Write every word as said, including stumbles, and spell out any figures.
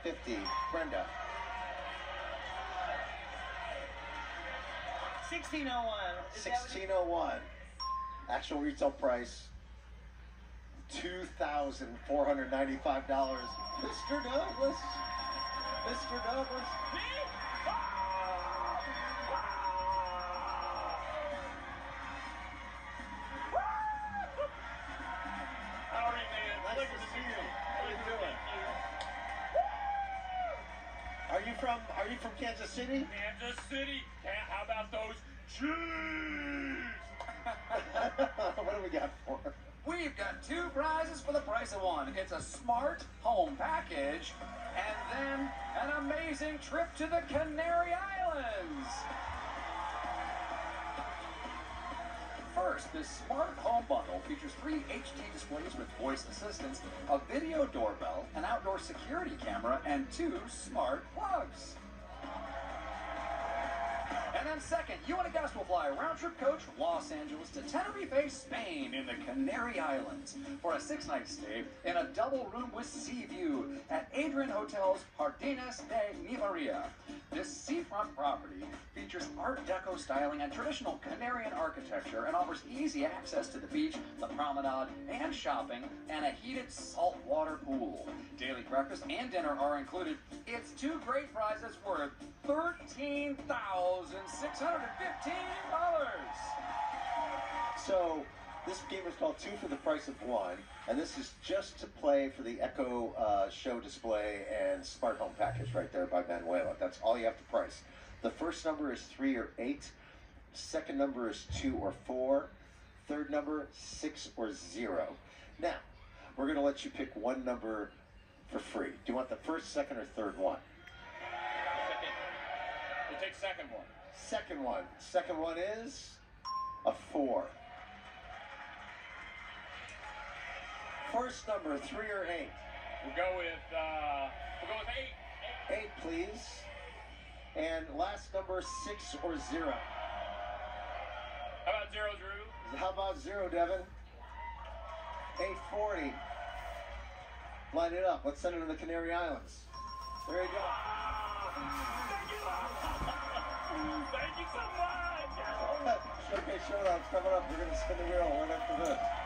fifty. Brenda. sixteen oh one. sixteen oh one. Actual retail price, two thousand four hundred ninety-five dollars. Mister Douglas. Mister Douglas. Howdy, man. Nice to see you. How you doing? Are you from Are you from Kansas City? Kansas City. How about those Chiefs? What do we got for? We've got two prizes for the price of one. It's a smart home package and then an amazing trip to the Canary Islands. First, this smart home bundle features three H D displays with voice assistants, a video doorbell, an outdoor security camera, and two smart plugs. And then second, you and a guest will fly a round-trip coach from Los Angeles to Tenerife, Spain, in the Canary Islands for a six-night stay in a double room with sea view at Adrian Hotel's Jardines de Mi Maria. This seafront property features Art Deco styling and traditional Canarian architecture and offers easy access to the beach, the promenade, and shopping, and a heated saltwater pool. Daily breakfast and dinner are included. It's two great prizes worth thirteen thousand six hundred fifteen dollars. So this game is called Two for the Price of One, and this is just to play for the Echo uh, show display and smart home package right there by Manuela. That's all you have to price. The first number is three or eight. Second number is two or four. Third number, six or zero. Now, we're going to let you pick one number for free. Do you want the first, second, or third one? Second. We'll take second one. Second one. Second one is a four. First number, three or eight? We'll go with, uh, we'll go with eight. Eight. Eight, please. And last number, six or zero? How about zero, Drew? How about zero, Devin? eight forty. Line it up. Let's send it to the Canary Islands. There you go. Thank you. Thank you so much. Showcase Showdown's coming up. We're going to spin the wheel right after this.